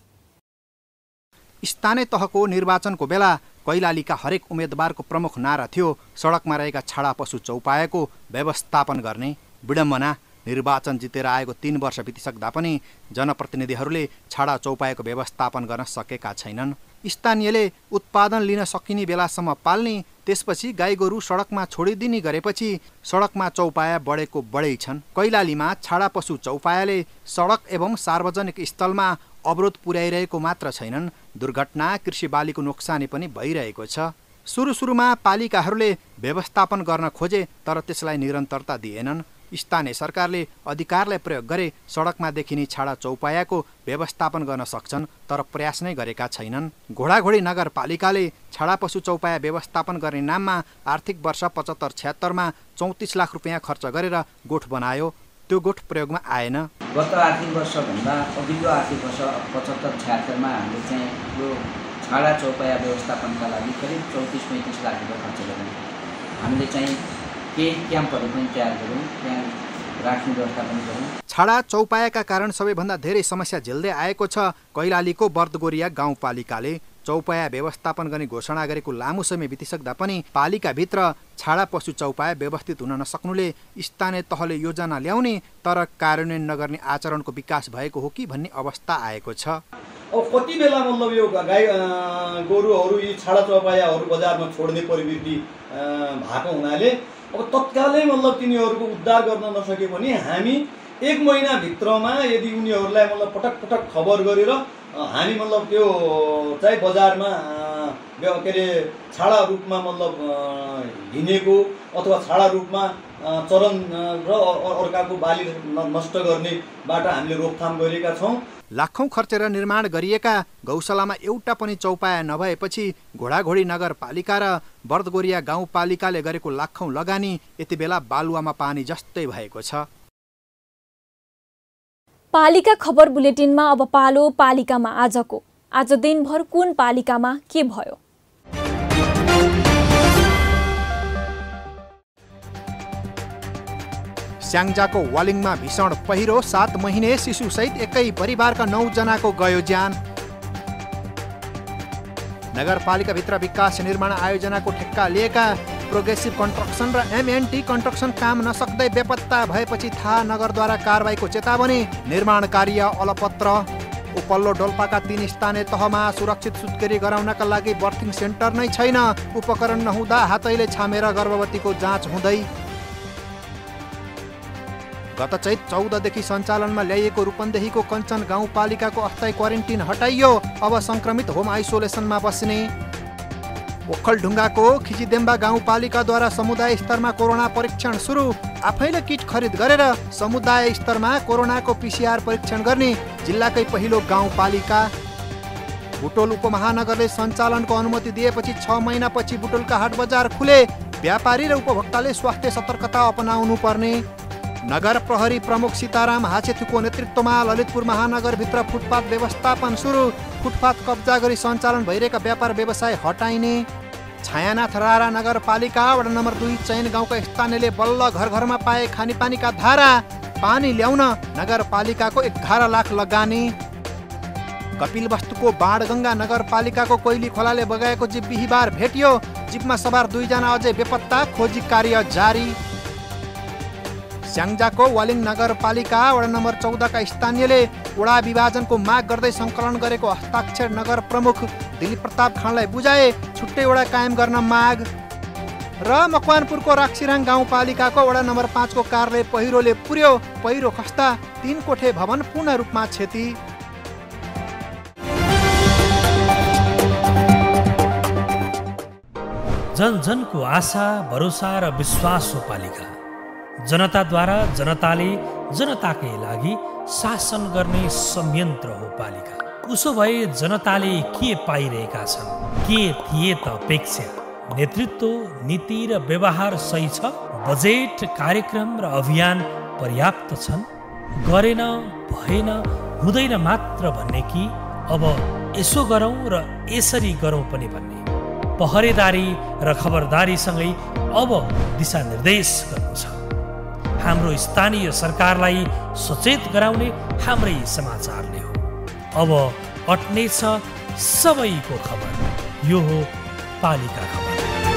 स्थानीय तहको निर्वाचनको बेला कैलालीका हरेक उम्मेदवारको प्रमुख नारा थियो सडकमा रहेका छाडा पशु चौपायाको व्यवस्थापन गर्ने। विडम्बना, निर्वाचन जितेर आएको तीन वर्ष बितिसक्दा पनि जनप्रतिनिधिहरूले छाडा चौपायाको व्यवस्थापन गर्न सकेका छैनन्। स्थानीयले उत्पादन लिन सकिने बेलासम्म पाल्ने, त्यसपछि गाई गोरु सडकमा छोडिदिने गरेपछि सडकमा चौपाया बढेको बढै छन्। कैलालीमा छाडा पशु चौपायाले सडक एवं सार्वजनिक स्थलमा अवरोध पुर्याइरहेको मात्र छैनन्, दुर्घटना, कृषि बालीको नोक्सानी पनि भइरहेको छ। सुरु सुरुमा पालिकाहरूले व्यवस्थापन गर्न खोजे तर त्यसलाई निरन्तरता दिएनन्। स्थानीय सरकारले अधिकारलाई प्रयोग गरे सडकमा देखिने छाडा चौपायाको व्यवस्थापन गर्न सक्छन् तर प्रयास नै गरेका छैनन्। घोडाघोडी नगरपालिकाले छाडा पशु चौपाया व्यवस्थापन गर्ने नाममा आर्थिक वर्ष पचहत्तर छ्यात्तरमा चौतिस लाख रुपियाँ खर्च गरेर गोठ बनायो। त्यो गोठ प्रयोगमा आएन। गत आर्थिक वर्षभन्दा अघिल्लो आर्थिक वर्ष पचहत्तर छ्यात्तरमा हामीले चाहिँ यो छाडा चौपाया व्यवस्थापनका लागि करिब चौतिस पैँतिस लाख रुपियाँ खर्च गऱ्यौँ। हामीले चाहिँ केही क्याम्पहरू पनि तयार गऱ्यौँ, त्यहाँ राख्ने व्यवस्था पनि गऱ्यौँ। छाडा चौपायाका कारण सबैभन्दा धेरै समस्या झेल्दै आएको छ कैलालीको बर्दगोरिया गाउँपालिकाले। चौपाया व्यवस्थापन गर्ने घोषणा गरेको लामो समय बितिसक्दा पनि पालिकाभित्र छाडा पशु चौपाया व्यवस्थित हुन नसक्नुले स्थानीय तहले योजना ल्याउने तर कार्यान्वयन नगर्ने आचरणको विकास भएको हो कि भन्ने अवस्था आएको छ। अब कति बेला मतलब यो गाई गोरुहरू यी छाडा चौपायाहरू बजारमा छोड्ने प्रवृत्ति भएको हुनाले अब तत्कालै मतलब तिनीहरूको उद्धार गर्न नसके पनि हामी एक महिनाभित्रमा यदि उनीहरूलाई मतलब पटक पटक खबर गरेर हामी मतलब त्यो चाहिँ बजारमा के अरे छाडा रूपमा मतलब हिँडेको अथवा छाडा रूपमा चरण र अर्काको बाली नष्ट गर्नेबाट हामीले रोकथाम गरेका छौँ। लाखौं खर्चेर निर्माण गरिएका गौशालामा एउटा पनि चौपाया नभएपछि घोडाघोडी नगरपालिका र बर्दगोरिया गाउँपालिकाले गरेको लाखौं लगानी यति बेला बालुवामा पानी जस्तै भएको छ। पालिका खबर बुलेटिनमा अब पालो पालिकामा आजको। आज दिनभर कुन पालिकामा के भयो? स्याङ्जाको वालिङमा भीषण पहिरो, सात महिने शिशुसहित एकै परिवारका नौ जनाको गयो ज्यान। नगरपालिकाभित्र विकास निर्माण आयोजनाको ठेक्का लिएका प्रोग्रेसिभ कन्स्ट्रक्सन र एमएनटी कन्स्ट्रक्सन काम नसक्दै बेपत्ता भएपछि थाहा नगरद्वारा कारबाहीको चेतावनी, निर्माण कार्य अलपत्र। उपल्लो डोल्पाका तीन स्थानीय तहमा सुरक्षित सुत्केरी गराउनका लागि बर्थिङ सेन्टर नै छैन। उपकरण नहुँदा हातैले छामेर गर्भवतीको जाँच हुँदै। गत चैत चौधदेखि सञ्चालनमा ल्याइएको रूपन्देहीको कञ्चन गाउँपालिकाको अस्थायी क्वारेन्टिन हटाइयो। अब सङ्क्रमित होम आइसोलेसनमा बस्ने। ओखलढुङ्गाको खिचिदेम्बा गाउँपालिकाद्वारा समुदाय स्तरमा कोरोना परीक्षण सुरु। आफैले किट खरिद गरेर समुदाय स्तरमा कोरोनाको पिसिआर परीक्षण गर्ने जिल्लाकै पहिलो गाउँपालिका। बुटोल उपमहानगरले सञ्चालनको अनुमति दिएपछि छ महिनापछि बुटोलका हाट बजार खुले। व्यापारी र उपभोक्ताले स्वास्थ्य सतर्कता अपनाउनु पर्ने। नगर प्रहरी प्रमुख सीताराम हाछेथुको नेतृत्वमा ललितपुर महानगरभित्र फुटपाथ व्यवस्थापन सुरु। फुटपाथ कब्जा गरी सञ्चालन भइरहेका व्यापार व्यवसाय हटाइने। छायानाथ रारा नगरपालिका वडा नम्बर दुई चैन गाउँका स्थानीयले बल्ल घर घरमा पाए खानेपानीका धारा। पानी ल्याउन नगरपालिकाको एघार लाख लगानी। कपिलवस्तुको बाणगङ्गा नगरपालिकाको कोइली खोलाले बगाएको जीप बिहिबार भेटियो। जीपमा सवार दुईजना अझै बेपत्ता, खोजी कार्य जारी। स्याङ्जाको वालिङ नगरपालिका वडा नम्बर चौधका स्थानीयले वडा विभाजनको माग गर्दै सङ्कलन गरेको हस्ताक्षर नगर प्रमुख दिलीप प्रताप खानलाई बुझाए। छुट्टै वडा कायम गर्न माग। र मकवानपुरको राक्सिराङ गाउँपालिकाको वडा नम्बर पाँचको कार्यालय पहिरोले पुर्यो। पहिरो खस्दा तीन कोठे भवन पूर्ण रूपमा क्षति। जन जनको आशा, भरोसा र विश्वास हो पालिका। जनताद्वारा जनताले जनताकै लागि शासन गर्ने संयन्त्र हो पालिका। उसो भए जनताले के पाइरहेका छन्? के थिए त अपेक्षा? नेतृत्व, नीति र व्यवहार सही छ? बजेट, कार्यक्रम र अभियान पर्याप्त छन्? गरेन, भएन, हुँदैन मात्र भन्ने कि अब यसो गरौँ र यसरी गरौँ पनि भन्ने? पहरेदारी र खबरदारीसँगै अब दिशानिर्देश गर्नु छ। हाम्रो स्थानीय सरकारलाई सचेत गराउने हाम्रै समाचारले हो। अब अट्नेछ सबैको खबर। यो हो पालिका खबर।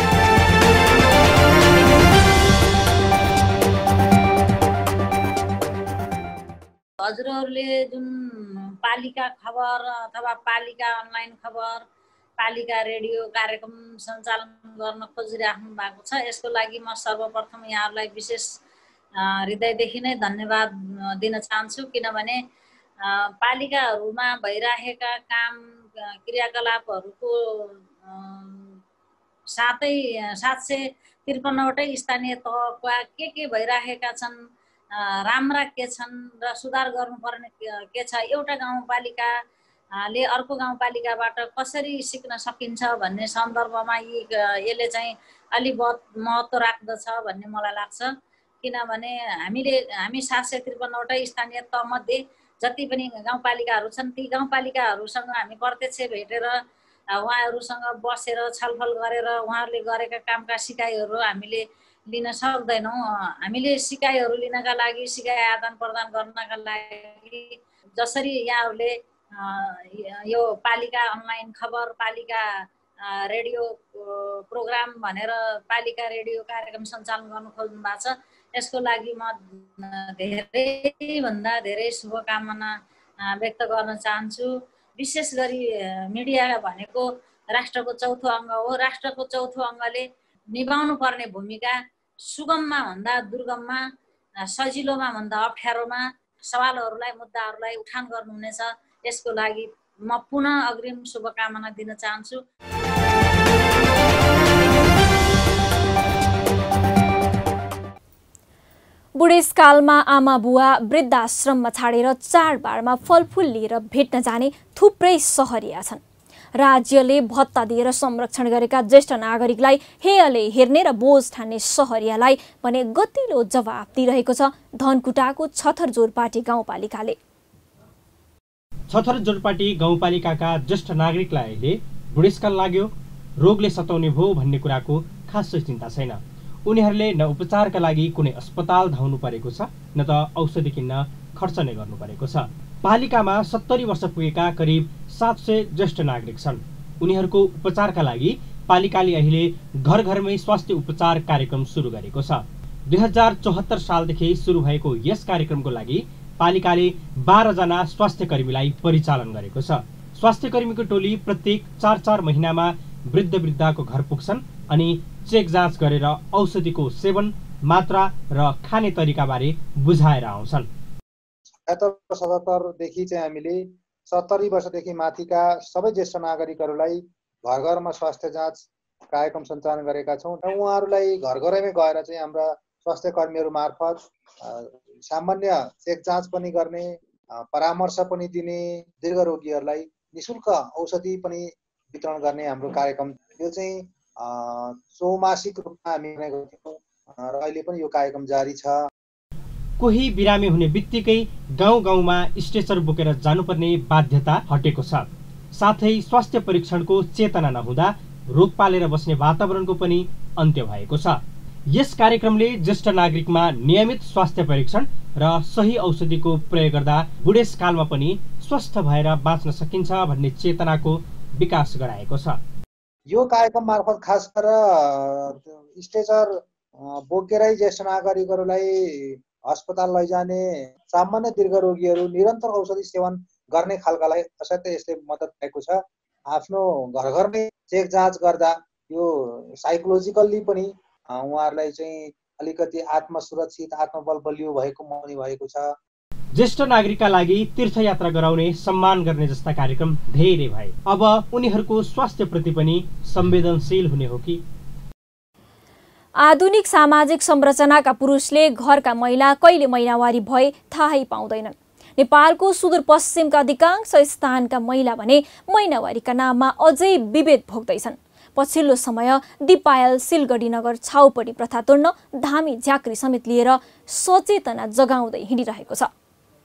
हजुरहरूले जुन पालिका खबर अथवा पालिका अनलाइन खबर, पालिका रेडियो कार्यक्रम सञ्चालन गर्न खोजिराख्नु भएको छ, यसको लागि म सर्वप्रथम यहाँहरूलाई विशेष हृदयदेखि नै धन्यवाद दिन चाहन्छु। किनभने पालिकाहरूमा भइरहेका काम क्रियाकलापहरूको साथै सात सय त्रिपन्नवटै स्थानीय तहका के के भइरहेका छन्, राम्रा के छन् र सुधार गर्नुपर्ने के छ, एउटा गाउँपालिकाले अर्को गाउँपालिकाबाट कसरी सिक्न सकिन्छ भन्ने सन्दर्भमा यी यसले चाहिँ अलि बहुत महत्त्व राख्दछ भन्ने मलाई लाग्छ। किनभने हामीले हामी सात सय त्रिपन्नवटा स्थानीय तहमध्ये जति पनि गाउँपालिकाहरू छन् ती गाउँपालिकाहरूसँग हामी प्रत्यक्ष भेटेर उहाँहरूसँग बसेर छलफल गरेर उहाँहरूले गरेका कामका सिकाइहरू हामीले लिन सक्दैनौँ। हामीले सिकाइहरू लिनका लागि, सिकाइ आदान प्रदान गर्नका लागि जसरी यहाँहरूले यो पालिका अनलाइन खबर, पालिका रेडियो प्रोग्राम भनेर पालिका रेडियो कार्यक्रम सञ्चालन गर्नु खोज्नु भएको छ, यसको लागि म धेरैभन्दा धेरै शुभकामना व्यक्त गर्न चाहन्छु। विशेष गरी मिडिया भनेको राष्ट्रको चौथो अङ्ग हो। राष्ट्रको चौथो अङ्गले निभाउनु पर्ने भूमिका सुगममा भन्दा दुर्गममा, सजिलोमा भन्दा अप्ठ्यारोमा सवालहरूलाई, मुद्दाहरूलाई उठान गर्नुहुनेछ। यसको लागि म पुनः अग्रिम शुभकामना दिन चाहन्छु। बुढेसकालमा आमा बुवा वृद्धाश्रममा छाडेर चाडबाडमा फलफुल लिएर भेट्न जाने थुप्रै सहरिया छन्। राज्यले भत्ता दिएर संरक्षण गरेका ज्येष्ठ नागरिकलाई हेयले हेर्ने र बोझ ठान्ने सहरियालाई भने गतिलो जवाफ दिइरहेको छ धनकुटाको छथर जोरपाटी गाउँपालिकाले। छथर जोरपाटी गाउँपालिकाका ज्येष्ठ नागरिकलाई अहिले बुढेसकाल लाग्यो, रोगले सताउने भयो भन्ने कुराको खासै चिन्ता छैन। उनीहरूले न उपचारका लागि कुनै अस्पताल धाउनु परेको छ, न त औषधि किन्न खर्च नै गर्नु परेको छ। पालिकामा सत्तरी वर्ष पुगेका करिब सात सय ज्येष्ठ नागरिक छन्। उनीहरूको उपचारका लागि पालिकाले अहिले घर घरमै स्वास्थ्य उपचार कार्यक्रम सुरु गरेको छ। दुई हजार चौहत्तर सालदेखि सुरु भएको यस कार्यक्रमको लागि पालिकाले बाह्रजना स्वास्थ्य कर्मीलाई परिचालन गरेको छ। स्वास्थ्य कर्मीको टोली प्रत्येक चार चार महिनामा वृद्ध वृद्धाको घर पुग्छन् अनि चेक जाँच गरेर औषधिको सेवन, मात्रा र खाने तरिकाबारे बुझाएर आउँछन्। सतहत्तरदेखि चाहिँ हामीले सत्तरी वर्षदेखि माथिका सबै ज्येष्ठ नागरिकहरूलाई घर घरमा स्वास्थ्य जाँच कार्यक्रम सञ्चालन गरेका छौँ र उहाँहरूलाई घर घरैमै गएर चाहिँ हाम्रा स्वास्थ्य कर्मीहरू मार्फत सामान्य चेक जाँच पनि गर्ने, परामर्श पनि दिने, दीर्घ रोगीहरूलाई निशुल्क औषधि पनि वितरण गर्ने हाम्रो कार्यक्रम यो चाहिँ चौमासिक रूपमा हामी गर्ने गर्छौँ र अहिले पनि यो कार्यक्रम जारी छ। कोही बिरामी हुने बित्तिकै गाउँ गाउँमा स्ट्रेचर बोकेर जानुपर्ने बाध्यता हटेको छ। साथै स्वास्थ्य परीक्षणको चेतना नहुँदा रोग पालेर बस्ने वातावरणको पनि अन्त्य भएको छ। यस कार्यक्रमले ज्येष्ठ नागरिकमा नियमित स्वास्थ्य परीक्षण र सही औषधिको प्रयोग गर्दा बुढेसकालमा पनि स्वस्थ भएर बाँच्न सकिन्छ भन्ने चेतनाको विकास गराएको छ। यो कार्यक्रम मार्फत खास गरेर स्ट्रेचर बोकेरै ज्येष्ठ नागरिकहरूलाई अस्पताल लैजाने, सामान्य दीर्घ रोगीहरू निरन्तर औषधि सेवन गर्ने खालकालाई असाध्यै यसले मद्दत भएको छ। आफ्नो घर घरमै चेक जाँच गर्दा यो साइकोलोजिकल्ली पनि उहाँहरूलाई चाहिँ अलिकति आत्मसुरक्षित, आत्मबल बलियो भएको मौनी भएको छ। ज्येष्ठ नागरिकका लागि तीर्थयात्रा गराउने, सम्मान गर्ने जस्ता कार्यक्रम धेरै भए। अब उनीहरूको स्वास्थ्यप्रति पनि संवेदनशील हुने हो कि? आधुनिक सामाजिक संरचनाका पुरुषले घरका महिला कहिले महिनावारी भए थाहै पाउँदैनन्। नेपालको सुदूरपश्चिमका अधिकांश स्थानका महिला भने महिनावारीका नाममा अझै विभेद भोग्दैछन्। पछिल्लो समय दिपायल सिलगढी नगर छाउपडी प्रथा तोड्न धामी झाँक्री समेत लिएर सचेतना जगाउँदै हिँडिरहेको छ।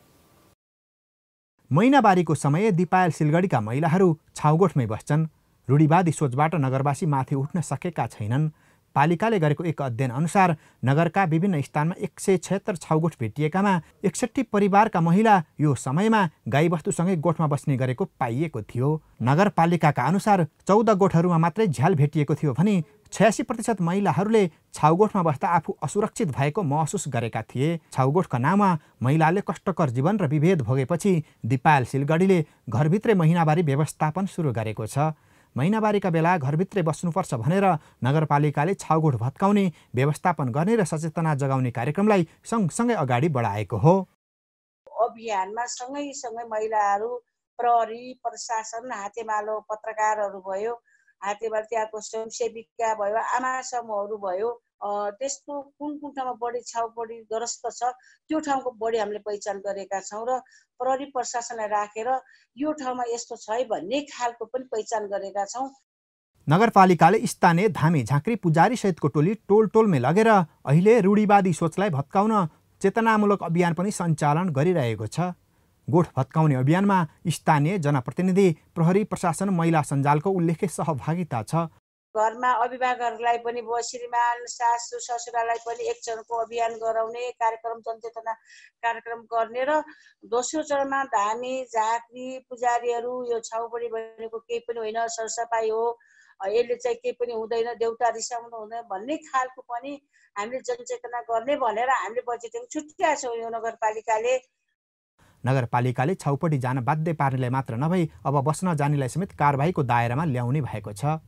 महिनावारीको समय दिपायल सिलगढीका महिलाहरू छाउगोठमै बस्छन्। रूढिवादी सोचबाट नगरवासी माथि उठ्न सकेका छैनन्। पालिकाले गरेको एक अध्ययन अनुसार नगरका विभिन्न स्थानमा एक सय छयत्तर छाउगोठ भेटिएकामा एकसट्ठी परिवारका महिला यो समयमा गाईबस्तुसँगै गोठमा बस्ने गरेको पाइएको थियो। नगरपालिकाका अनुसार चौध गोठहरूमा मात्रै झ्याल भेटिएको थियो भने छयासी प्रतिशत महिलाहरूले छाउगोठमा बस्दा आफू असुरक्षित भएको महसुस गरेका थिए। छाउगोठका नाममा महिलाले कष्टकर जीवन र विभेद भोगेपछि दिपायल सिलगढीले घरभित्रै महिनावारी व्यवस्थापन सुरु गरेको छ। महिनावारीका बेला घरभित्रै बस्नुपर्छ भनेर नगरपालिकाले छाउगोठ भत्काउने, व्यवस्थापन गर्ने र सचेतना जगाउने कार्यक्रमलाई सँगसँगै अगाडि बढाएको हो। अभियानमा सँगै सँगै महिलाहरू, प्रहरी, प्रशासन, हातेमालो पत्रकारहरू भयो, हातेमालो त्यहाँको स्वयंसेविका भयो, आमा समूहहरू भयो, त्यस्तो कुन कुन ठाउँमा बढी छाउपडी ग्रस्त छ त्यो ठाउँको बढी हामीले पहिचान गरेका छौँ र प्रहरी प्रशासनलाई राखेर यो ठाउँमा यस्तो छ है भन्ने खालको पनि पहिचान गरेका छौँ। नगरपालिकाले स्थानीय धामी झाँक्री पुजारी सहितको टोली टोल टोलमै लगेर अहिले रूढिवादी सोचलाई भत्काउन चेतनामूलक अभियान पनि सञ्चालन गरिरहेको छ। गोठ भत्काउने अभियानमा स्थानीय जनप्रतिनिधि, प्रहरी प्रशासन, महिला सञ्जालको उल्लेख्य सहभागिता छ। घरमा अभिभावकहरूलाई पनि भयो, श्रीमान सासु ससुरालाई पनि एक चरणको अभियान गराउने कार्यक्रम, जनचेतना कार्यक्रम गर्ने र दोस्रो चरणमा धामी झाँक्री पुजारीहरू यो छाउपडी भनेको केही पनि होइन, सरसफाइ हो, यसले चाहिँ केही पनि हुँदैन, देउता रिसाउनु हुँदैन भन्ने खालको पनि हामीले जनचेतना गर्ने भनेर हामीले बजेटिङ छुट्याएको छौँ। यो नगरपालिकाले नगरपालिकाले छाउपडी जान बाध्य पार्नेलाई मात्र नभई अब बस्न जानेलाई समेत कारबाहीको दायरामा ल्याउने भएको छ।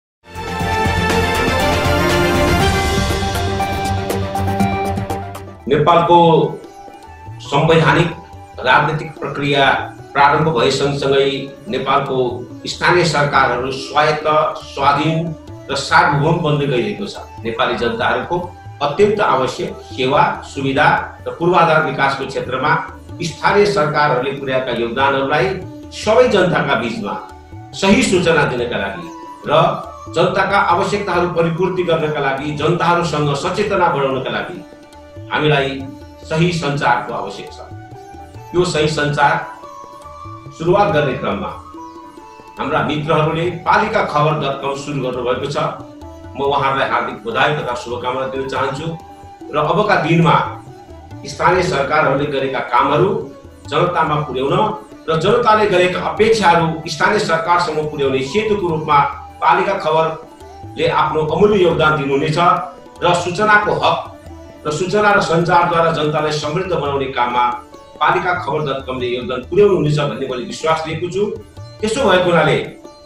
नेपालको संवैधानिक राजनीतिक प्रक्रिया प्रारम्भ भए सँगसँगै नेपालको स्थानीय सरकारहरू स्वायत्त, स्वाधीन र सार्वभौम बन्दै गइरहेको छ। नेपाली जनताहरूको अत्यन्त आवश्यक सेवा, सुविधा र पूर्वाधार विकासको क्षेत्रमा स्थानीय सरकारहरूले पुर्याएका योगदानहरूलाई सबै जनताका बीचमा सही सूचना दिनका लागि र जनताका आवश्यकताहरू परिपूर्ति गर्नका लागि, जनताहरूसँग सचेतना बढाउनका लागि हामीलाई सही सञ्चारको आवश्यक छ। यो सही सञ्चार सुरुवात गर्ने क्रममा हाम्रा मित्रहरूले पालिका खबर डट कम सुरु गर्नुभएको छ। म उहाँहरूलाई हार्दिक बधाई तथा शुभकामना दिन चाहन्छु र अबका दिनमा स्थानीय सरकारहरूले गरेका कामहरू जनतामा पुर्याउन र जनताले गरेका अपेक्षाहरू स्थानीय सरकारसम्म पुर्याउने सेतुको रूपमा पालिका खबर ले आफ्नो अमूल्य योगदान दिनुहुनेछ र सूचनाको हक र सूचना र सञ्चारद्वारा जनतालाई समृद्ध बनाउने काममा पालिका खबर डट कमले योगदान पुर्याउनुहुनेछ भन्ने मैले विश्वास लिएको छु। त्यसो भएको हुनाले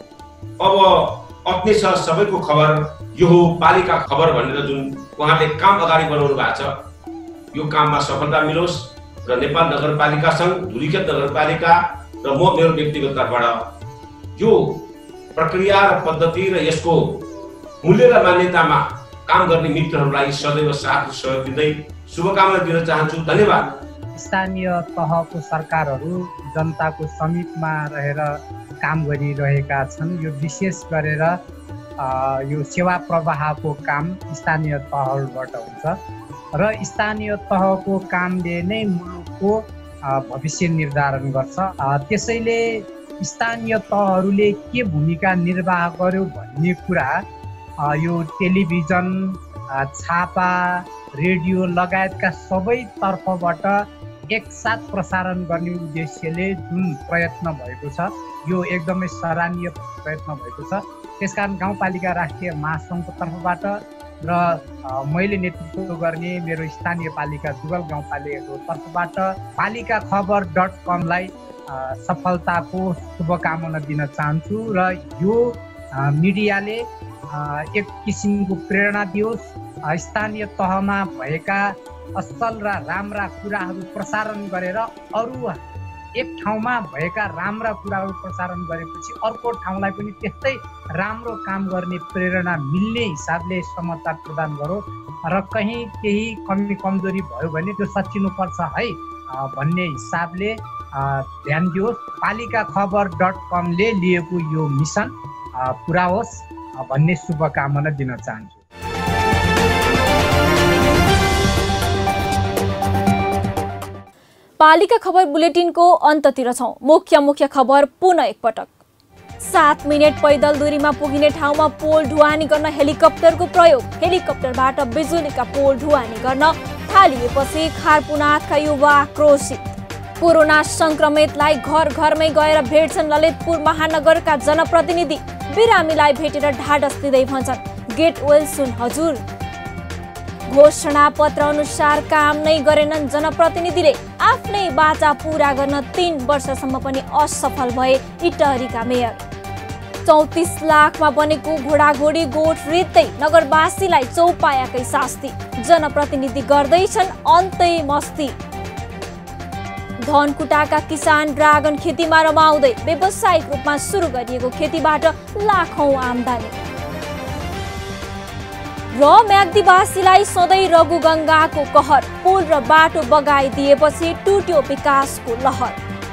अब अट्ने छ सबैको खबर, यो हो पालिका खबर भनेर जुन उहाँले काम अगाडि बढाउनु भएको छ, यो काममा सफलता मिलोस् र नेपाल नगरपालिका सङ्घ, धुलिखेत नगरपालिका र म मेरो व्यक्तिगत तर्फबाट यो प्रक्रिया र पद्धति र यसको मूल्य र मान्यतामा काम गर्ने मित्रहरूलाई सदैव साथ र सहयोग दिँदै शुभकामना दिन चाहन्छु। धन्यवाद। स्थानीय तहको सरकारहरू जनताको समीपमा रहेर काम गरिरहेका छन्। यो विशेष गरेर यो सेवा प्रवाहको काम स्थानीय तहबाट हुन्छ र स्थानीय तहको कामले नै मुलुकको भविष्य निर्धारण गर्छ। त्यसैले स्थानीय तहहरूले के भूमिका निर्वाह गर्यो भन्ने कुरा यो टेलिभिजन, छापा, रेडियो लगायतका सबै तर्फबाट एकसाथ प्रसारण गर्ने उद्देश्यले जुन प्रयत्न भएको छ यो एकदमै सराहनीय प्रयत्न भएको छ। त्यसकारण गाउँपालिका राष्ट्रिय महासङ्घको तर्फबाट र मैले नेतृत्व गर्ने मेरो स्थानीय पालिका जुगल गाउँपालिकाको तर्फबाट पालिका खबर डट कमलाई सफलताको शुभकामना दिन चाहन्छु र यो मिडियाले एक किसिमको प्रेरणा दियोस्, स्थानीय तहमा भएका असल र राम्रा कुराहरू प्रसारण गरेर अरू एक ठाउँमा भएका राम्रा कुराहरू प्रसारण गरेपछि अर्को ठाउँलाई पनि त्यस्तै राम्रो काम गर्ने प्रेरणा मिल्ने हिसाबले समाचार प्रदान गरौँ र कहीँ केही कमी कमजोरी भयो भने त्यो सच्चिनुपर्छ है भन्ने हिसाबले ध्यान दियोस्। पालिका खबर डट कमले लिएको यो मिसन पुरा होस् भन्ने शुभकामना दिन चाहन्छु। पालिका खबर बुलेटिनको अन्ततिर छौं। मुख्य मुख्य खबर पुनः एकपटक। सात मिनट पैदल दूरीमा पुगिने ठाउँमा पोल ढुवानी गर्न हेलिकप्टरको प्रयोग। हेलिकप्टरबाट बिजुलीका पोल ढुवानी गर्न थालिएपछि खारपुनाथका युवा आक्रोशित। कोरोना संक्रमितलाई घर घरमै गएर भेट्छन् ललितपुर महानगरका जनप्रतिनिधि। बिरामीलाई भेटेर ढाडस दिँदै भन्छन् गेट वेल सुन हजुर। घोषणा पत्र अनुसार काम नै गरेनन् जनप्रतिनिधिले। आफ्नै बाचा पूरा गर्न तीन वर्षसम्म पनि असफल भए इटहरीका मेयर। चौतिस लाखमा बनेको घोडाघोडी गोठ रित्दै नगरवासीलाई चौपायाकै शास्ति। जनप्रतिनिधि गर्दैछन् अन्तै मस्ती। धनकुटाका किसान ड्रागन खेतीमा रमाउँदै। व्यावसायिक रूपमा सुरु गरिएको खेतीबाट लाखौं आम्दानी। र म्याग्दीवासीलाई सधैँ रघुगङ्गाको कहर। पुल र बाटो बगाइदिएपछि टुट्यो विकासको लहर।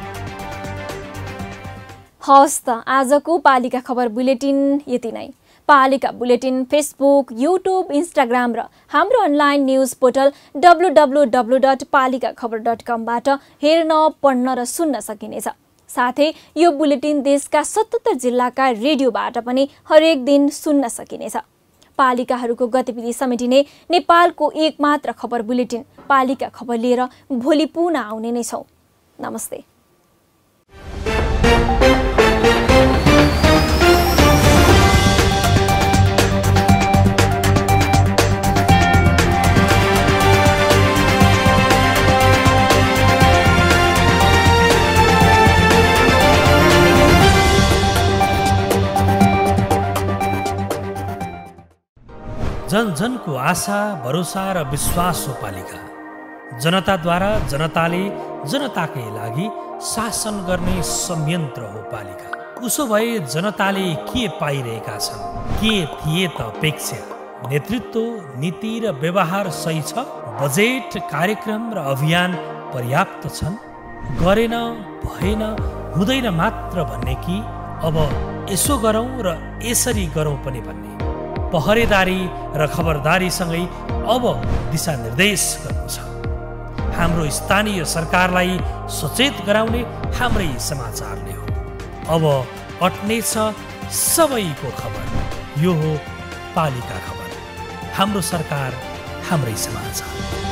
हवस् त आजको पालिका खबर बुलेटिन यति नै। पालिका बुलेटिन फेसबुक, युट्युब, इन्स्टाग्राम र हाम्रो online news portal W W W dot Palika Khabar dot कमबाट हेर्न, पढ्न र सुन्न सकिनेछ। साथै यो बुलेटिन देशका सतहत्तर जिल्लाका रेडियोबाट पनि हरेक दिन सुन्न सकिनेछ। पालिकाहरूको गतिविधि समेटिने नेपालको एकमात्र खबर बुलेटिन पालिका खबर लिएर भोलि पुनः आउने नै छौं। नमस्ते। जन जनको आशा, भरोसा र विश्वास हो पालिका। जनताद्वारा जनताले जनताकै लागि शासन गर्ने संयन्त्र हो पालिका। उसो भए जनताले के पाइरहेका छन्? के थिए त अपेक्षा? नेतृत्व, नीति र व्यवहार सही छ? बजेट, कार्यक्रम र अभियान पर्याप्त छन्? गरेन, भएन, हुँदैन मात्र भन्ने कि अब यसो गरौँ र यसरी गरौँ पनि भन्ने? पहरेदारी र खबरदारीसँगै अब दिशानिर्देश गर्नु छ। हाम्रो स्थानीय सरकारलाई सचेत गराउने हाम्रै समाचारले हो। अब अट्नेछ सबैको खबर। यो हो पालिका खबर। हाम्रो सरकार, हाम्रै समाचार।